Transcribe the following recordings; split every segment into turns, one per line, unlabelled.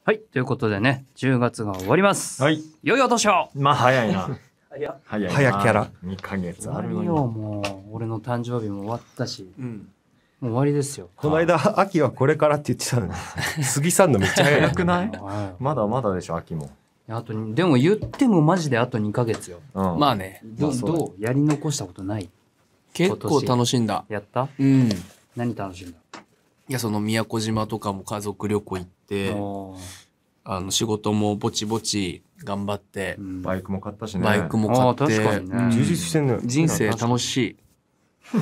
はい、ということでね、10月が終わります。
はい。
良いお年を。
まあ早いな。
早い
キャラ。2ヶ月あるのに。
もう俺の誕生日も終わったし、もう終わりですよ。
この間秋はこれからって言ってたのに、杉さんのめっちゃ早
くない？まだまだでしょ秋も。
あとでも言ってもマジであと2ヶ月よ。
まあね。
どうやり残したことない？
結構楽しんだ。
やった？何楽しんだ？
いや、その宮古島とかも家族旅行行って、仕事もぼちぼち頑張って、
バイクも買ったしね。
バイクも買って、
確かにね、
充実してんのよ。
人生楽しい。人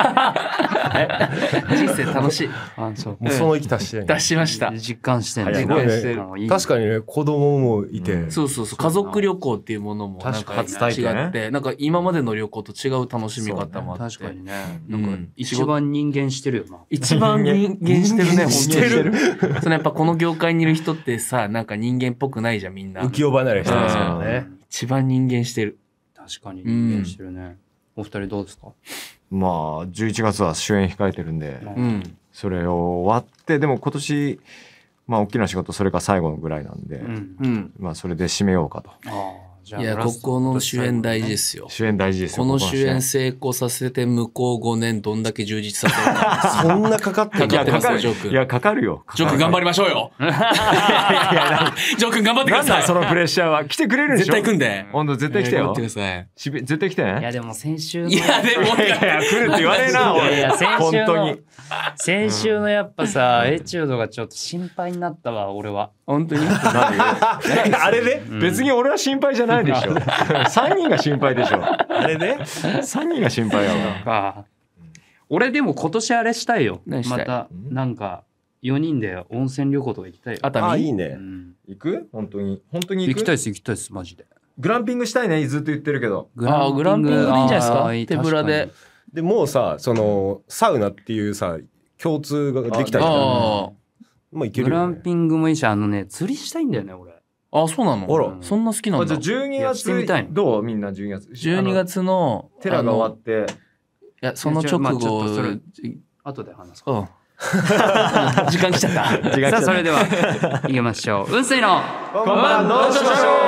生楽しい。
そう。
もうその息足して
出しました。
実感してる。
確かにね、子供もいて。
そうそうそう。家族旅行っていうものもなんか違って、なんか今までの旅行と違う楽しみ方もあって。
確かにね。なんか一番人間してるよな。
一番人間してるね、本当に。そのやっぱこの業界にいる人ってさ、なんか人間っぽくないじゃん、みんな。
浮世離れしてますよね。
一番人間してる。
確かに人間してるね。お二人どうですか？
まあ11月は主演控えてるんで、それを終わってでも今年まあ大きな仕事それが最後のぐらいなんで、まあそれで締めようかと。
いや、ここの主演大事ですよ。
主演大事ですよ。
この主演成功させて向こう5年どんだけ充実させるか。
そんなかかってる？
かかってますよ、ジョー君。
いや、かかるよ。
ジョー君頑張りましょうよ。ジョー君頑張ってください。
なんだそのプレッシャーは。来てくれるんでしょ？
絶対来んで。
ほんと絶対来てよ。
頑張ってください。
絶対来てね。
いやでも先週の。
いやでも。
いや、来るって言われな、俺。
いや、
本当に。
先週のやっぱさ、エチュードがちょっと心配になったわ、俺は。
本当に？
あれで別に俺は心配じゃないでしょ。3人が心配でしょ。
あれで
3人が心配やわ。
俺でも今年あれしたいよ。
ま
たなんか4人で温泉旅行とか行きたいよ。
あ、いいね。
行く？本当に行く？
行きたいですマジで。
グランピングしたいね、ずっと言ってるけど。
グランピングでいいんじゃないですか？手ぶらで。
でもうさ、そのサウナっていうさ共通ができたじゃん。もう行ける。
グランピングもいいし、釣りしたいんだよね、俺。
あ、そうなの？あら、そんな好きなんだ。
じゃあ12月どう？みんな12月。
12月の
テラが終わって。
いや、その直後、
後で話すか。
時間来ちゃった。
さあ、それでは行きましょう。雲水の
こんばんのしょしょ。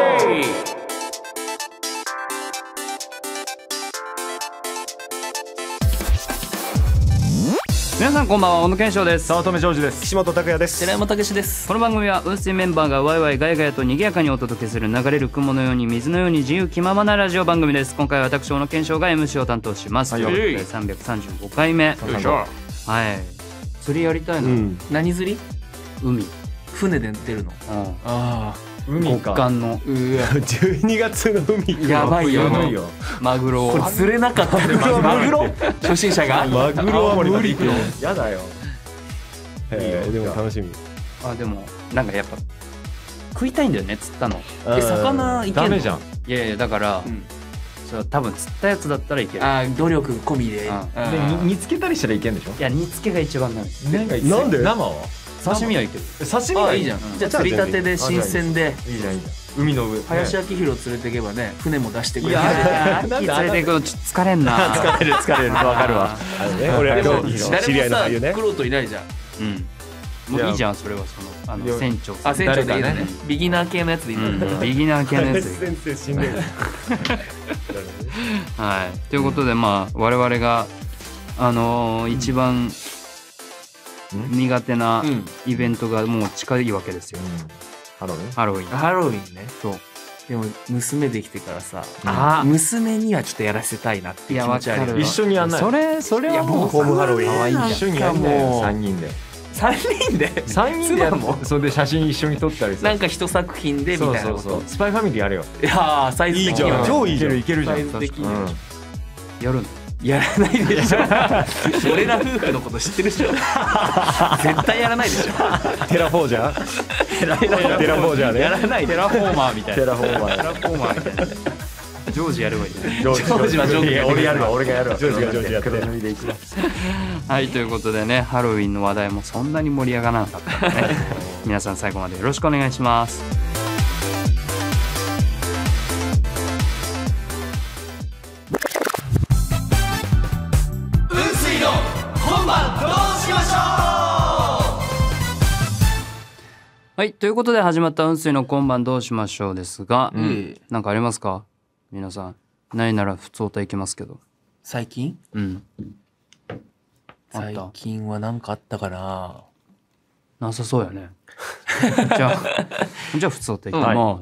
皆さんこんばんは、小野健翔です。
早乙女ジョージです。
岸本拓也です。
寺山武史です。
この番組は雲水メンバーがワイワイガヤガヤと賑やかにお届けする流れる雲のように水のように自由気ままなラジオ番組です。今回は私小野健翔が MC を担当します。335回目。はい。釣りやりたいの。
何釣り？
海。
船で出るの。ああ。
海か。
極寒の。
12月の海。
やばいよ。
マグロ。
これ釣れなかったね。マグロ？初心者が。
マグロは無理。
やだよ。
でも楽しみ。
でもなんかやっぱ食いたいんだよね、釣ったの。
魚いけんの？
ダメじゃん。
いやだから多分釣ったやつだったらいける。
努力込みで。
煮つけたりしたらいけんでしょ？
いや、煮つけが一番ダメ。
なんで？
生は？
刺身はいける。
刺身はいいじゃん。
じゃあ釣りたてで新鮮で。
いいじゃんいいじゃん。海の上。
林明宏連れていけばね、船も出してくれる。
いや、秋連れていくのちょっと疲れんな。
疲れる。わかるわ。俺は知り合いの俳優ね。
クロートいないじゃん。
もういいじゃん、それは船長。
船長でいいね。ビギナー系のやつでいいんだ。
ビギナー系のやつ。
先生死んでる。
はい。ということで我々が一番苦手なイベントがもう近いわけですよ。ハロウィンね。
そう。でも娘できてからさ、娘にはちょっとやらせたいなって気持ちある。
一緒にやんない。
それはもう
ホームハロウィン。
可愛いじゃん。
一緒にやんないよ。3人で。3人でやるの？それで写真一緒に撮ったりさ。
なんか一作品でみたいなこと。
スパイファミリーやれよ。
いや、サイズ的には
超いいじゃん。
いけるじゃん。
サイズ的には
やるの？
やらないでしょ。俺ら夫婦のこと知ってるでしょ。絶対やらないでしょ。
テラフォージャー？テラフォージャーね。
やらない。
テラフォーマーみたいな。
テラフォーマー
みたいな。ジョージやればいい。ジ
ョージはジョージ。
俺やるわ。俺がやるわ。
ジョージがジョージやって。
はい、ということでね、ハロウィンの話題もそんなに盛り上がらなかったのでね。皆さん最後までよろしくお願いします。ははい、ということで始まった雲水の今晩どうしましょうですが、なんかありますか皆さん。ないなら普通歌いきますけど。
最近最近は何かあったかな。
なさそうやね。じゃあ普通歌いきます。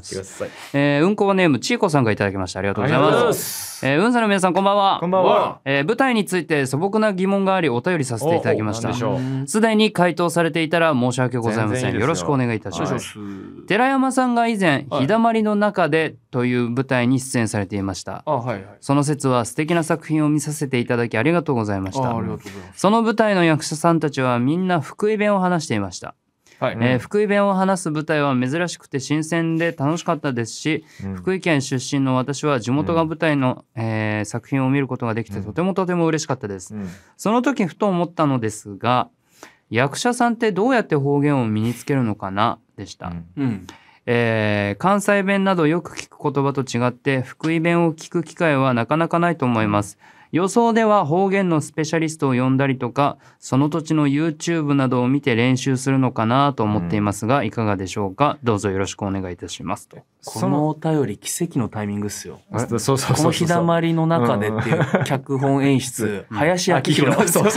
うんこネームちいこさんがいただきました。ありがとうございます。うんさの皆さんこんばんは。
こんばんは。
舞台について素朴な疑問がありお便りさせていただきました。すでに回答されていたら申し訳ございません。よろしくお願いいたします。寺山さんが以前日だまりの中でという舞台に出演されていました。その説は素敵な作品を見させていただきありがとうございました。その舞台の役者さんたちはみんな福井弁を話していました。福井弁を話す舞台は珍しくて新鮮で楽しかったですし、福井県出身の私は地元が舞台の、作品を見ることができてとても嬉しかったです。その時ふと思ったのですが、役者さんってどうやって方言を身につけるのかなでした。関西弁などよく聞く言葉と違って福井弁を聞く機会はなかなかないと思います。予想では方言のスペシャリストを呼んだりとかその土地の YouTube などを見て練習するのかなと思っていますが、いかがでしょうか。どうぞよろしくお願いいたしますと。
このお便り奇跡のタイミングっすよ。こ
の
日だまりの中でっていう脚本演出、林家明宏。そう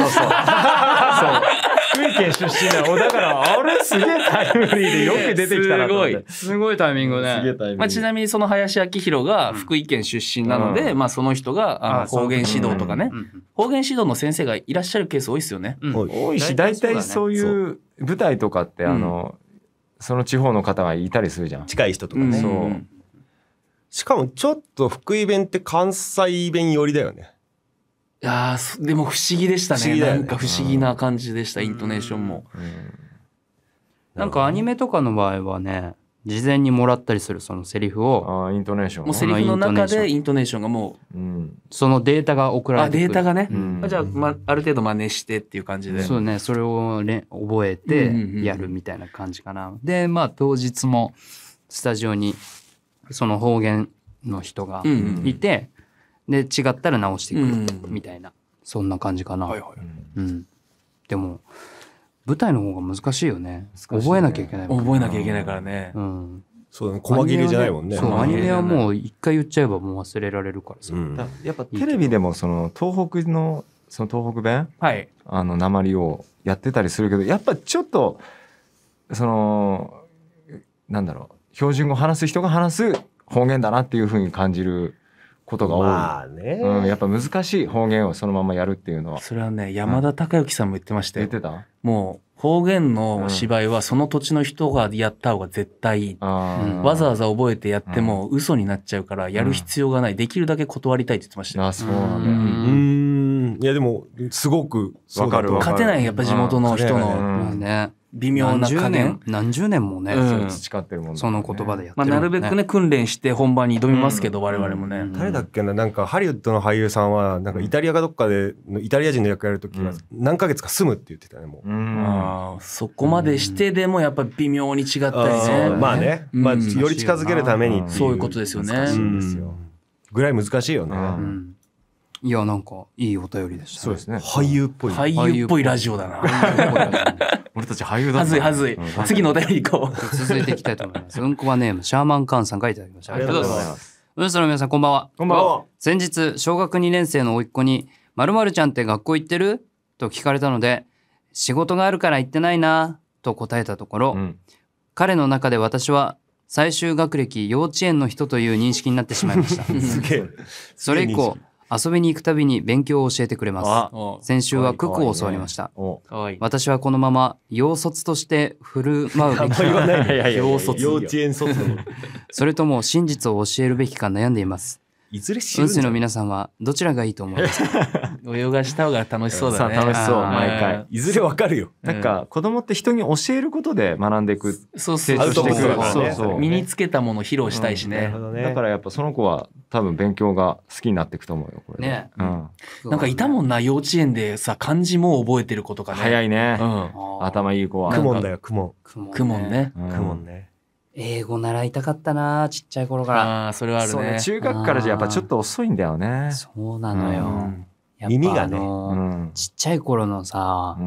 福井県出身だよ。だからあれすげえタイムリーでよく出てきたなと思って。
すごいタイミングね。
ちなみにその林家明宏が福井県出身なので、その人が方言指導とかね、方言指導の先生がいらっしゃるケース多いですよね。
多いし、大体そういう舞台とかってその地方の方がいたりするじゃん。
近い人とかね。しかもちょっと福井弁って関西弁寄りだよね。
いやでも不思議でしたね。なんか不思議な感じでした、イントネーションも。
なんかアニメとかの場合はね、事前にもらったりするそのセリフを、
イントネーション。
もうセリフの中でイントネーションがもう、
そのデータが送られてくる。
データがね。じゃあ、ある程度真似してっていう感じで。
そうね、それを覚えてやるみたいな感じかな。で、当日もスタジオにその方言の人がいて、で違ったら直していくみたいな、そんな感じかな。でも舞台の方が難しいよね。覚えなきゃいけない。
覚えなきゃいけないからね。
そうだね、細切れじゃないもんね。
アニメはもう一回言っちゃえばもう忘れられるからさ。
やっぱテレビでもその東北のその東北弁、訛をやってたりするけど、やっぱちょっとそのなんだろう、標準語話す人が話す方言だなっていう風に感じることが多い。やっぱ難しい方言をそのままやるっていうのは。
それはね、山田孝之さんも言ってましたよ。
言ってた？
もう方言の芝居はその土地の人がやった方が絶対いい。わざわざ覚えてやっても嘘になっちゃうからやる必要がない。できるだけ断りたいって言ってましたよ。
そうなん
だ。いやでもすごく
わかる。
勝てないやっぱ地元の人の微妙な加減。
何十年もね、
培ってるもんね。
その言葉でやってる。
なるべくね訓練して本番に挑みますけど、我々もね。
誰だっけな、なんかハリウッドの俳優さんはなんかイタリアかどっかでイタリア人の役やるときは何ヶ月か住むって言ってたね。もう
そこまでしてでもやっぱ微妙に違ったりね。
まあね、より近づけるために
そういうことですよね。
ぐらい難しいよね。
いや、なんかいいお便りでした。
そうですね。
俳優っぽい。
俳優っぽいラジオだな。
俺たち俳優だ。
はずい。次のお便り行こう。
続いていきたいと思います。うんこはネームシャーマンカーンさんからいただきました。ありがとうございます。うんその皆さんこんばんは。
こんばんは。
先日小学2年生の甥っ子に〇〇ちゃんって学校行ってると聞かれたので、仕事があるから行ってないなと答えたところ、彼の中で私は最終学歴幼稚園の人という認識になってしまいました。
すげえ。
それ以降遊びに行くたびに勉強を教えてくれます。先週は九九を教わりました。私はこのまま幼卒として振る舞うべきか、
幼稚園卒
それとも真実を教えるべきか悩んでいます。
いずれ知るんじゃない？
運勢の皆さんはどちらがいいと思いますか？
泳がした方が楽しそうだね。
楽しそう、毎回。
いずれわかるよ。
なんか子供って人に教えることで学んでいく。
そう
成長していく。
そう身につけたものを披露したいしね。
だからやっぱその子は多分勉強が好きになっていくと思うよ、これ。
ね。
なんかいたもんな、幼稚園でさ、漢字も覚えてる子とかね。
早いね。頭いい子は。
クモンだよ、クモ
ン。クモンね。
クモンね。
英語習いたかったな、ちっちゃい頃から。
それはあるね。
中学からじゃやっぱちょっと遅いんだよね。
そうなのよ。
耳がね。
ちっちゃい頃のさ、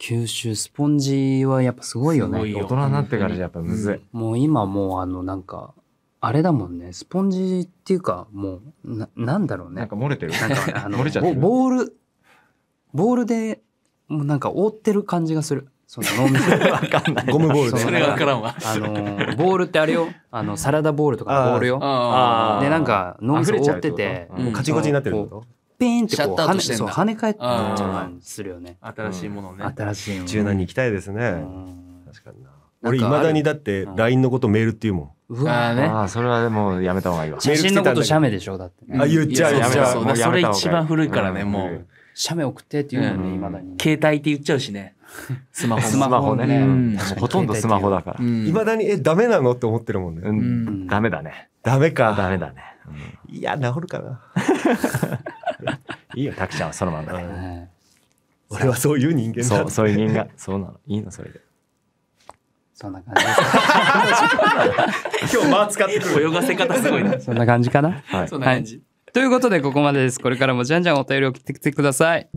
九州スポンジはやっぱすごいよね。
大人になってからじゃやっぱむずい。
もう今もうなんかあれだもんね、スポンジっていうかもうなんだろうね。
なんか漏れてる。
なんか
漏れちゃってる。
ボールでもうなんか覆ってる感じがする。その脳みそ
わかんない。
ゴムボールで。
それわからんわ。
ボールってあれよ。サラダボールとかのボールよ。でなんか脳みそ覆ってて、
カチコチになってるってこと？
ピーンってこう
シャットアウトしてんだ
跳ね返っちゃう感じするよね。
新しいものね。
新しいもの。
柔軟に行きたいですね。確かにな。俺いまだにだって LINE のことメールって言うもん。
うわね。
ああ、それはでもやめた方がいいわ。
写真のこと写メでしょだって。
あ、言っちゃう
やめた。
う。
それ一番古いからね、もう。
写メ送ってって言うもんね、未だに。
携帯って言っちゃうしね。スマ
ホね。ほとんどスマホだから。
いまだにダメなのって思ってるもん
ね。ダメだね。
ダメか。
ダメだね。
いや、治るかな。
いいよ、タキちゃんはそのままだね。
俺はそういう人間だ。
そういう人間。そうなの。いいの、それで。
そんな感じです。
今日間使ってくる。
泳がせ方すごいね。
そんな感じかな。
はい。
そんな感じ。
ということでここまでです。これからもじゃんじゃんお便りを送ってきてください。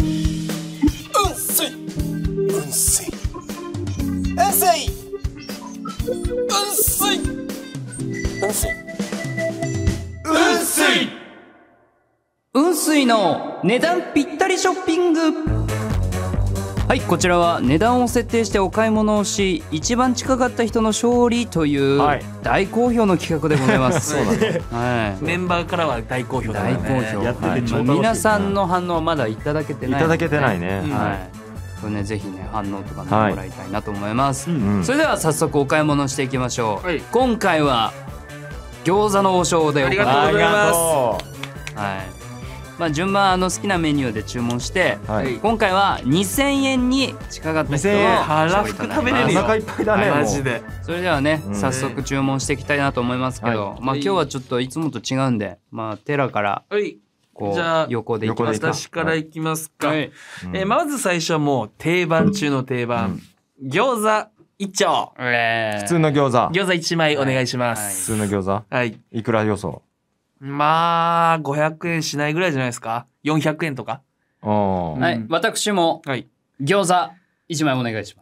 雲水の値段ぴったりショッピング。はい、こちらは値段を設定してお買い物をし、一番近かった人の勝利という大好評の企画でございます。
そうだね。はい。メンバーからは大好評だね。
大好評。
やってて超楽しい。
皆さんの反応はまだいただけてない。
いただけてないね。
はい。これね、ぜひね、反応とかね、もらいたいなと思います。それでは早速お買い物していきましょう。今回は餃子の王将でお買い物。
ありがとうございます。
はい。まあ順番好きなメニューで注文して、今回は2000円に近かった人の
腹ふく食べれるよ。
お腹いっぱいだね。
マジで。
それではね、早速注文していきたいなと思いますけど、まあ今日はちょっといつもと違うんで、まあテラからこう横でいきますか。
私からいきますか。まず最初はもう定番中の定番、餃子1丁。
普通の餃子。
餃子1枚お願いします。
普通の餃子。
はい。
いくら予想？
まあ500円しないぐらいじゃないですか。400円とか。
はい、私も餃子1枚お願いします。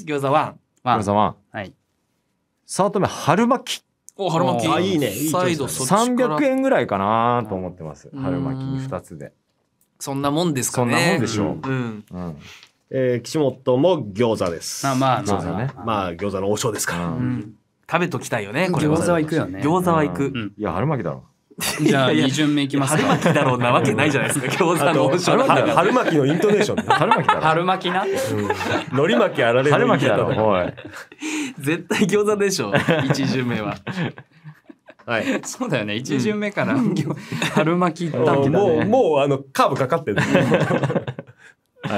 餃子1。
餃子1。
はい。
3つ目春巻き。
お、春巻き。
あ、いいね。
サイドそっちから
300円ぐらいかなと思ってます。春巻き2つで。
そんなもんですかね。
そんなもんでしょう。
うん。
岸本も餃子です。
まあ
餃子ね。
まあ餃子の王将ですから。
食べときたいよね。
餃子は行くよね。
餃子は行く。
いや春巻きだろ。
じゃあ2巡目いきますか。
春巻きだろうなわけないじゃないですか。餃子の王将の
春巻きのイントネーション。
春巻きだろ。
春巻きな。
海苔巻きあられる。
春巻きだろ。おい。
絶対餃子でしょ。1巡目は。
はい。
そうだよね。1巡目から春巻きだけだね。
もうカーブかかってる。はい。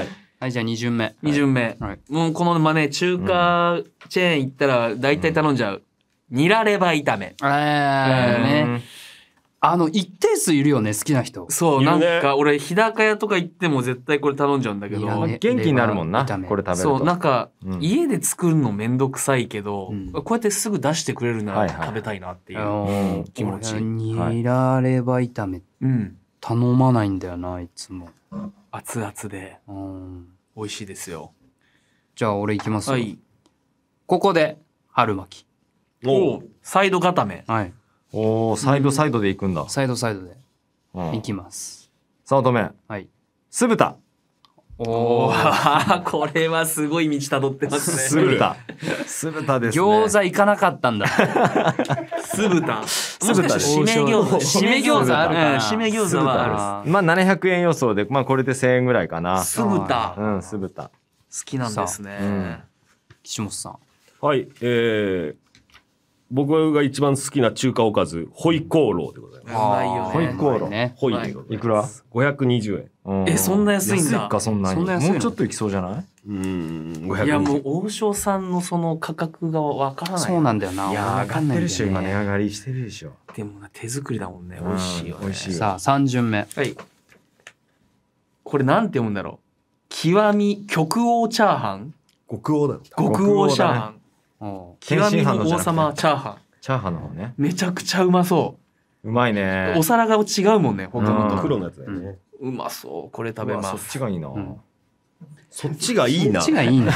はい、じゃあ2巡目。
2巡目。もうこのまね、中華チェーン行ったら大体頼んじゃう。ニラレバ炒め。
ね。一定数いるよね、好きな人。
そう、なんか俺、日高屋とか行っても絶対これ頼んじゃうんだけど。
元気になるもんな、これ食べると。
そう、なんか、家で作るのめんどくさいけど、こうやってすぐ出してくれるなら食べたいなっていう気持ち。
ニラレバ炒め。頼まないんだよな、いつも。
熱々で。美味しいですよ。
じゃあ俺行きますよ。ここで、春巻き。
おサイド固め。
はい。
おお、サイドで行くんだ。
サイドで行きます。
3度目。
はい。
酢豚。
おお、これはすごい道たどってますね。
酢豚ですね。
餃子行かなかったんだ。
酢豚。もしかして締め餃子あるかな。締め餃子はある。
まあ700円予想で、まあこれで1000円ぐらいかな。
酢豚。
酢豚。
好きなんですね。
岸本さん。
はい。僕が一番好きな中華おかず、ホイコーローでございます。
うまいよね。
ホイコーロー。
ホイでございます。
いくら
?520
円。そんな安いんだ。
安いか、そんなに。もうちょっといきそうじゃない
520円。
いや、もう王将さんのその価格がわからない。
そうなんだよな。
いや、上がってるでしょ、今値上がりしてるでしょ。
でも手作りだもんね。美味しいよね。
さあ、3巡目。
はい。これなんて読むんだろう。極み、極王チャーハン
極王だ。
極王チャーハン。極みの王様チャーハン。
チャーハンの方ね。
めちゃくちゃうまそう。
うまいね。
お皿が違うもんね、他のと。
黒のやつだよね。
うまそう。これ食べます。
そっちがいいな。
そっちがいいな。
そっちがいいな。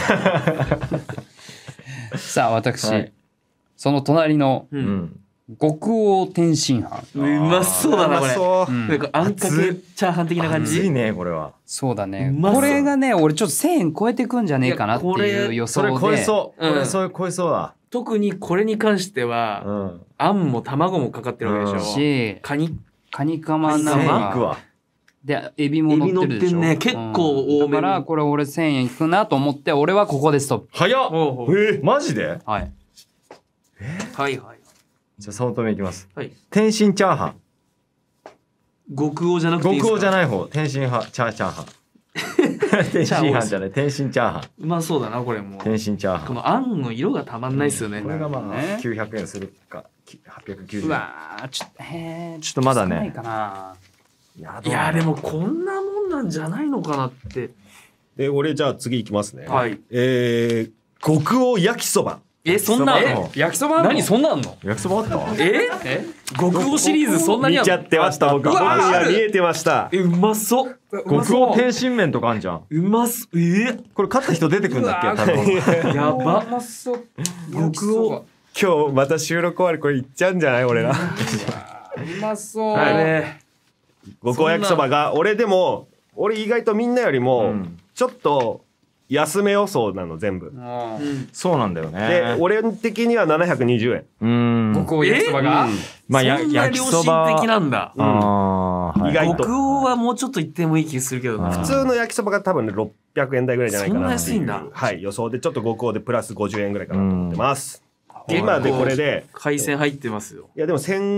さあ私、はい、その隣の、極王天津飯。
うまそうだなこれ。なんかあんかけチャーハン的な感じ。
熱いねこれは。
そうだね。これがね、俺ちょっと1000円超えてくんじゃねえかなっていう予想で。
それ超えそう。これそれ超えそうだ。
特にこれに関しては、あんも卵もかかってるわけでしょ。し、カニカマ生でエビも乗ってるでしょ。ね、結構多め。だからこれ俺1000円いくなと思って、俺はここでストップ。
早っ。マジで？
はい。
はいはい。
じゃあ早乙女いきます。はい。天津チャーハン。
極王じゃなくていいですか？
極王じゃない方。天津派チャーハン。天津飯じゃない。天津チャーハン。
うまそうだなこれも。
天津チャーハン。
このあんの色がたまんないっすよね。
これがまあ900円するか890円。
うわーちょっと
まだね。
ないかな。
いやでもこんなもんなんじゃないのかなって。
で俺じゃあ次いきますね。
はい。
極王焼きそば。
そんなの？焼きそば？何そんなんの？
焼きそばあった？
極王シリーズそんなに
見ちゃってました僕。僕には見えてました。
うまそう。
極王天津麺とかあんじゃん。
うまそう。
これ勝った人出てくんだっけ？多分。
やば。
うまそう。
極王。
今日また収録終わりこれいっちゃうんじゃない俺ら。う
まそう。
極王焼きそばが俺意外とみんなよりもちょっと安め予想なの全部。
そうなんだよね。
で俺的には720
円。極王焼きそばが？
まあ焼きそば
良心的なんだ。
意外と。
極王はもうちょっと言ってもいい気するけど
普通の焼きそばが多分ね600円台ぐらいじゃないかな。
そんな安いんだ。
はい予想でちょっと極王でプラス50円ぐらいかなと思ってます。今でこれで
海鮮入ってますよ。
いやでも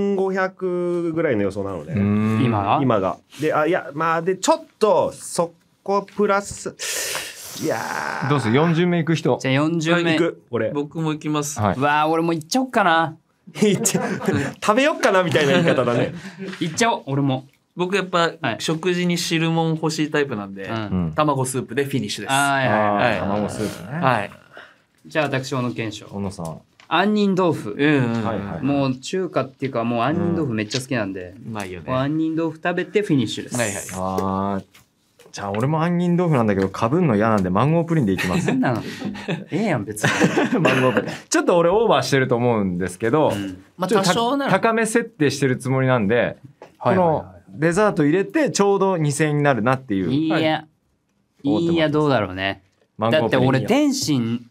1500ぐらいの予想なので
今
がでまあでちょっとそこプラスいや
どうする4巡目いく人。
じゃあ4巡目
いく俺
僕も行きます。
わあ俺も行っちゃおっかな。
食べよっかなみたいな言い方だね。
行っちゃおう俺も。
僕やっぱ食事に汁物欲しいタイプなんで卵スープでフィニッシュです。
卵スープね。
はい。
じゃあ私小野賢章。
小野さん。
杏仁豆腐。もう中華っていうかもう杏仁豆腐めっちゃ好きなんで。
うまいよね。
杏仁豆腐食べてフィニッシュです。
じゃあ俺も杏仁豆腐なんだけどかぶんの嫌なんでマンゴープリンでいきます。
何なの？やん別に。
マンゴープリン。ちょっと俺オーバーしてると思うんですけど、
まあ多少なら
高め設定してるつもりなんで、このデザート入れてちょうど2000円になるなっていう。
いやどうだろうね。だって俺天津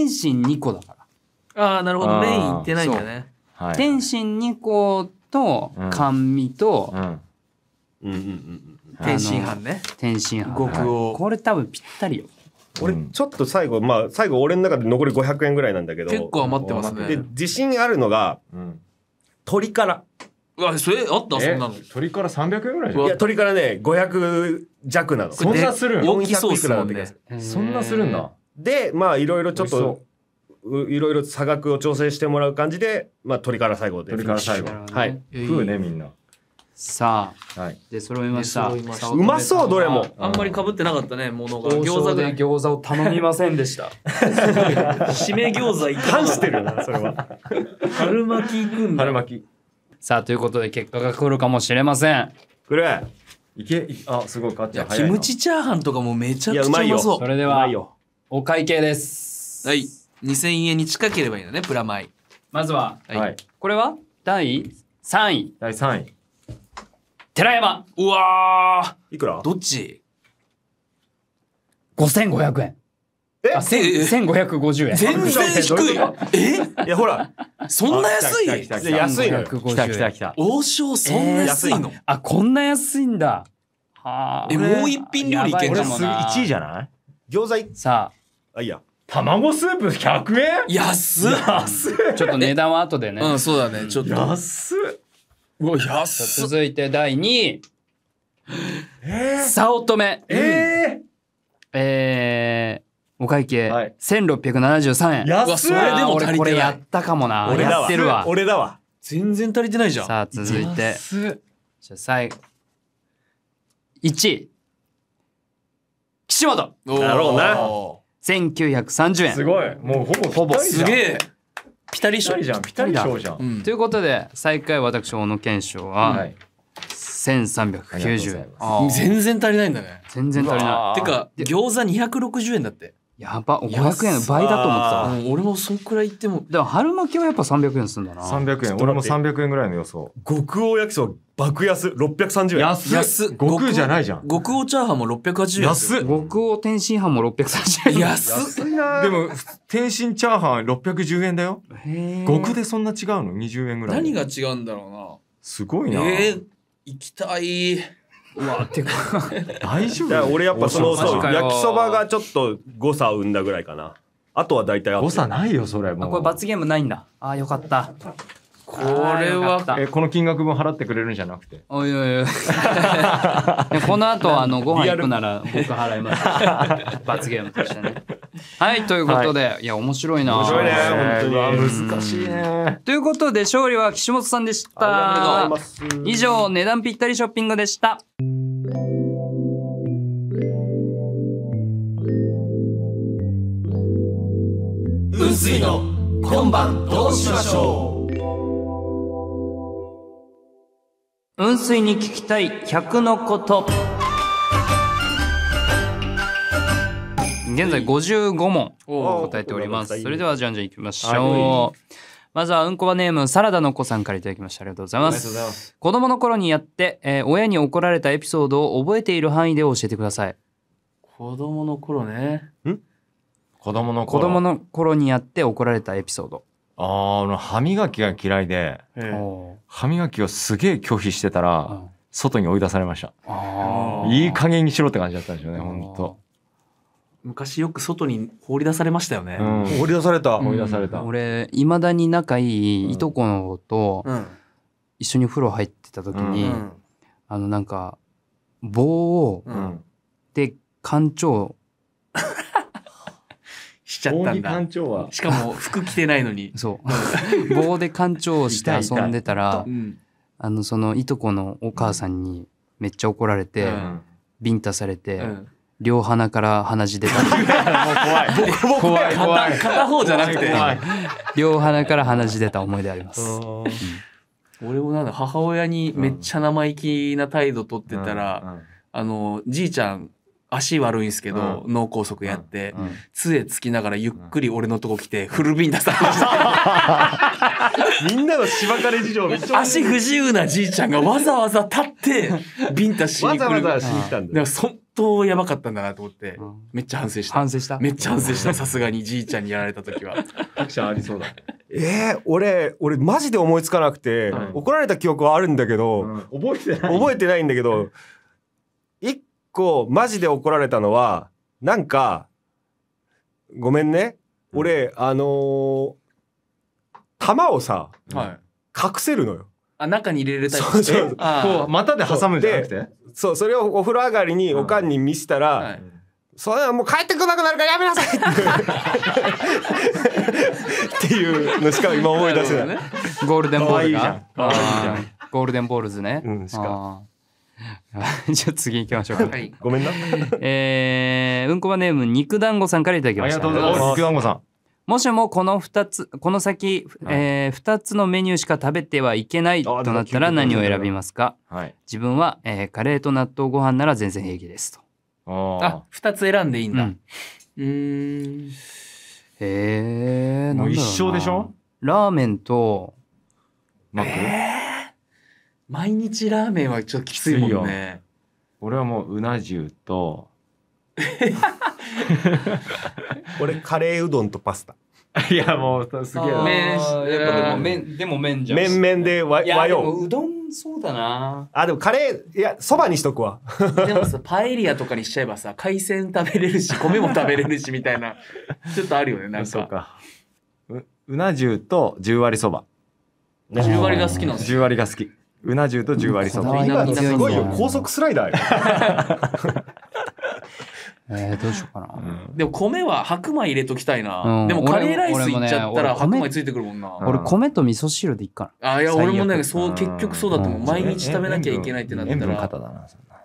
2個だから。
なるほどメインいってないんだね。
天津2個と甘味と
天津飯ね。
天津飯。
極王。
これ多分ぴったりよ。
俺ちょっと最後俺の中で残り500円ぐらいなんだけど。
結構余ってますね。
で自信あるのが鶏から。
それあったそんなの。
鶏から300円ぐらいじゃん。
いや鶏からね500弱なの。
そんなするん？
大きそうっすもんね。
そんなするんだ。
でいろいろちょっといろいろ差額を調整してもらう感じで鶏から最後で。
鶏から最後。
はい。
食うねみんな。
さあで揃いました。
うまそうどれも。
あんまり被ってなかったねものが。
餃子を頼みませんでした。締め餃子いか
関してるなそれは。
春巻きいくんだ。
春巻き。
さあということで結果が来るかもしれません。
来る。
すごい勝っちゃう。
キムチチャーハンとかもめちゃくちゃうまそう。
それではお会計です。
はい。2000円に近ければいいんだねプラマイ。
まずはこれは第3位。
第3位。
寺山。
うわ
ーいくら？
どっち
？5500円。1550円。
全然低い。い
やほら
そんな安い？
安いのよ。
来た。
王将そんな安いの？
こんな安いんだ。
もう一品料理いけんじゃん。
1位じゃない？
餃子
さ
あいや
卵スープ100円？
安っ。
ちょっと値段は後でね。
そうだねちょっと。
安っ。
うわ安っ。
続いて第2位。早乙女。お会計1673円。
安っ。
それでも足りてない。
俺これやったかもな。やってるわ。
俺だわ。
全然足りてないじゃん。
さあ続いてじゃあ最後1位岸本。
だろうな。
1930円。
すごい。もうほぼ
すげえ。ピタリ賞
じゃん。ピタリ賞じゃん。
ということで最下位私小野賢章は 1390円。
全然足りないんだね。
全然足りない。
てか餃子260円だって。
やば、500円倍だと思って
た。俺もそんくらい言っても。
でも春巻きはやっぱ300円するんだな。
300円。俺も300円ぐらいの予想。
極王焼きそば爆安630円。
安っ。極王じゃないじゃん。
極王チャーハンも680円。
安っ。
極王天津飯も630円。
安
いな。でも天津チャーハン610円だよ。極でそんな違うの？20円ぐらい。
何が違うんだろうな。
すごいな。
行きたい。
うわてか
大丈夫？
俺やっぱそう焼きそばがちょっと誤差を生んだぐらいかな。あとは大体
誤差ないよそれ。もう
これ罰ゲームないんだ。あ、よかった。
これは
この金額分払ってくれるんじゃなくて。
おいおいおい。この後ご飯行くなら僕払います。罰ゲームとしてね。はい、ということで、いや面白いな。
面白いね。本
当に難しいね。
ということで勝利は岸本さんでした。以上値段ぴったりショッピングでした。
雲水の今晩どうしましょう。
雲水に聞きたい100のこと。現在55問答えております。それではじゃんじゃんいきましょう。まずはうんこばネームサラダの子さんからいただきました。ありがとうございます。子供の頃にやって、親に怒られたエピソードを覚えている範囲で教えてください。
子供の頃ね。
子供の
頃にやって怒られたエピソード。
歯磨きが嫌いで、歯磨きをすげえ拒否してたら、外に追い出されました。いい加減にしろって感じだったんですよね、本当。
昔よく外に放り出されましたよね。
放り出された。
俺いまだに仲いいいとこと一緒に風呂入ってた時に、なんか棒をで干潮
しちゃったんだ。しかも服着てないのに。
そう棒で干潮して遊んでたらそのいとこのお母さんにめっちゃ怒られてビンタされて。両鼻から鼻血出た。も
う怖い。片方じゃなくて。
両鼻から鼻血出た思い出あります。
俺も母親にめっちゃ生意気な態度取ってたら、じいちゃん足悪いんすけど、脳梗塞やって、杖つきながらゆっくり俺のとこ来てフルビンタされました。
みんなのしばかれ事情めっちゃ
足不自由なじいちゃんがわざわざ立ってビンタしに来る。
わざわざしに来たんだ。
相当やばかったんだなと思って、めっちゃ反省した。めっちゃ反省した。さすがにじいちゃんにやられた時は。
アクションありそうだ。
俺マジで思いつかなくて、怒られた記憶はあるんだけど、覚えてないんだけど、一個マジで怒られたのはなんかごめんね、俺玉をさ、隠せるのよ。
中に入れるタイプ。
こう股で挟むんじゃなくて、
それをお風呂上がりにおかんに見せたら、それはもう帰ってこなくなるからやめなさいっていうのしか今思い出せない。
ゴールデンボールがゴールデンボールズね。じゃあ次行きましょうか。
ごめんな。
うんこばネーム肉団子さんからいただきました。
ありがとうございます。肉団子さん。
もしもこの先、2つのメニューしか食べてはいけないとなったら何を選びますか？自分は、カレーと納豆ご飯なら全然平気ですと。
2つ選んでいいんだ。
もう一生でしょ？
ラーメンと
マック？
毎日ラーメンはちょっときついもんね。
俺はもううな重と
俺カレーうどんとパスタ。
いやもうすげえ
麺でも麺じゃん。
麺で和洋。
でもうどんそうだな。
でもカレー、いやそばにしとくわ。
でもさパエリアとかにしちゃえばさ海鮮食べれるし米も食べれるしみたいなちょっとあるよね。なんか
そうか。うな重と10割そば。
10割が好きなんです。
10割が好き。うな重と10割そば。
今すごいよ、高速スライダー。
どうしようかな。
でも米は白米入れときたいな。でもカレーライスいっちゃったら白米ついてくるもんな。
俺米と味噌汁でいっかな。
いや俺もね結局そうだと思う。毎日食べなきゃいけないってなったら。
塩分過多だな。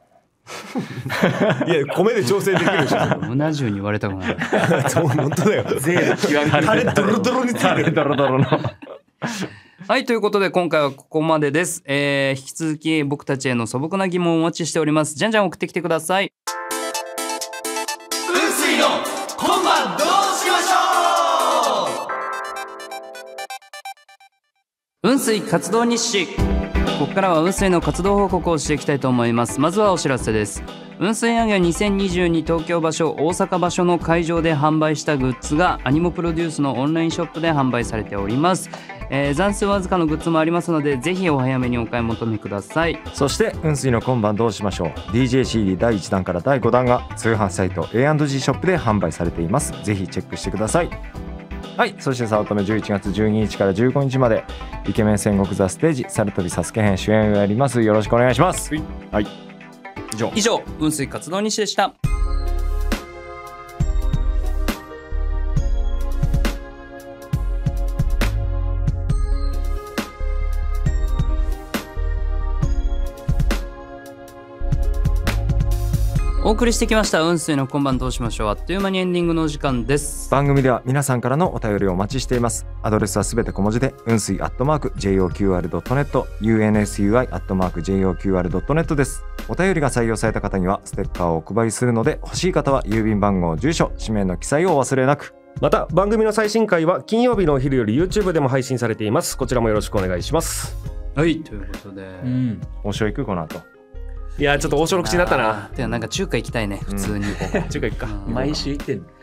いや米で調整できるでしょ。
うな重に言われたくない。
本当だよ。
税の極み。
タレドロドロについてる。
ドロドロの。 はい、ということで今回はここまでです。引き続き僕たちへの素朴な疑問をお待ちしております。じゃんじゃん送ってきてください。
雲水の今晩どうしましょ
う。雲水活動日誌。ここからは雲水の活動報告をしていきたいと思います。まずはお知らせです。雲水アニア2022東京場所大阪場所の会場で販売したグッズがアニモプロデュースのオンラインショップで販売されております。残数わずかのグッズもありますので、ぜひお早めにお買い求めください。
そして雲水の今晩どうしましょう DJCD 第1弾から第5弾が通販サイト A&G ショップで販売されています。ぜひチェックしてください。はい、そして早乙女11月12日から15日までイケメン戦国ザステージ猿飛びサスケ編主演をやります。よろしくお願いします。はい、
以上雲水活動日誌でした。お送りしてきました雲水の今晩どうしましょう。あっという間にエンディングのお時間です。
番組では皆さんからのお便りをお待ちしています。アドレスはすべて小文字で雲水@joqr.net unsui@joqr.net です。お便りが採用された方にはステッカーをお配りするので、欲しい方は郵便番号、住所、氏名の記載をお忘れなく。
また番組の最新回は金曜日のお昼より YouTube でも配信されています。こちらもよろしくお願いします。
はい、ということで、
お塩行くこの後。
いやちょっと王将の口になったな。
でもなんか中華行きたいね普通に。
中華行くか。
毎週行ってる。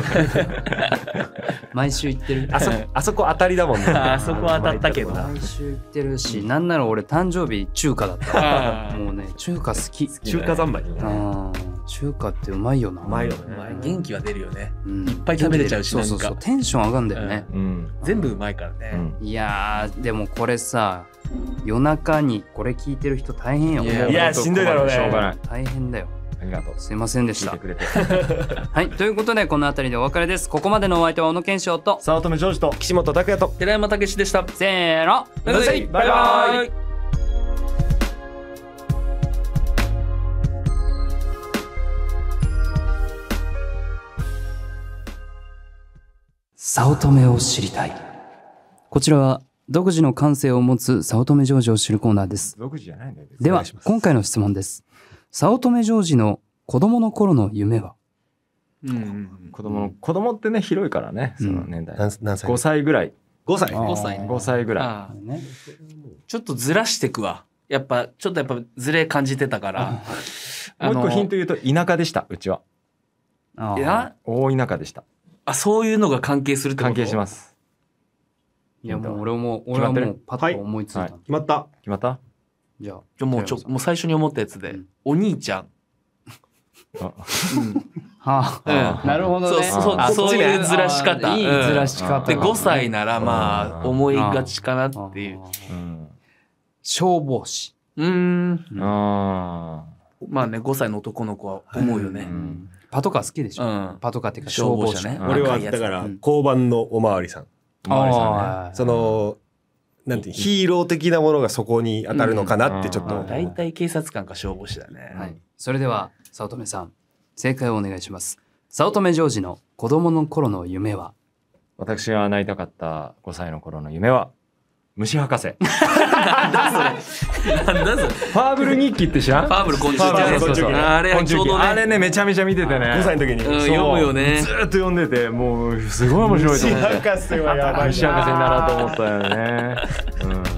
毎週行ってる。
あそこ当たりだもんね。
あそこ当たったけどな。
毎週行ってるし、なんなら俺誕生日中華だった。もうね中華好き。
中華三昧。
中華ってうまいよな。
うまいよね。
元気は出るよね。いっぱい食べれちゃうし、なんか
テンション上がるんだよね。
全部うまいからね。
いやでもこれさ、夜中にこれ聞いてる人大変よ。
いやしんどいだろうね。
しょうがない。
大変だよ。
ありがとう。
すいませんでした。
聞いてくれて。
はい、ということでこの辺りでお別れです。ここまでのお相手は小野健翔と
早乙女ジョージと
岸本拓也と
寺山武史でした。
せーの、
バイバイ。
早乙女を知りたい。こちらは独自の感性を持つ早乙女ジョージを知るコーナーです。
独自じゃないんだよ。
では今回の質問です。早乙女ジョージの子供の頃の夢は？
子供ってね広いからね、その年代。
何歳
？5歳ぐらい。
5
歳ぐらい。
ちょっとずらしてくわ。やっぱずれ感じてたから。
もう一個ヒント言うと田舎でした。うちは。大田舎でした。
あ、そういうのが関係するってこと？
関係します。
いやもう俺はもうパッと思いついた。
決まった。
じゃ
あもう最初に思ったやつで、お兄ちゃん。
なるほどね。
そういうずらし方。
いいずらし方。
で5歳ならまあ思いがちかなっていう。
消防士。
まあね、5歳の男の子は思うよね。
パトカー好きでしょ。パトカーっていうか消防車ね。
俺はだから交番のおまわりさん。そのなんていうヒーロー的なものがそこに当たるのかなってちょっと。
大体警察官か消防士だね。
はい。それでは早乙女さん正解をお願いします。早乙女ジョージの子供の頃の夢は？
私がなりたかった5歳の頃の夢は虫博士。
なんだそれ。
ファーブル日記って知らん？
ファーブル昆虫記。あれちょうどね。
あれねめちゃめちゃ見ててね。
5歳の時に
読むよね。
ずっと読んでてもうすごい面白いと思って。
虫博士はやばい。
虫博士になろうと思ったよね。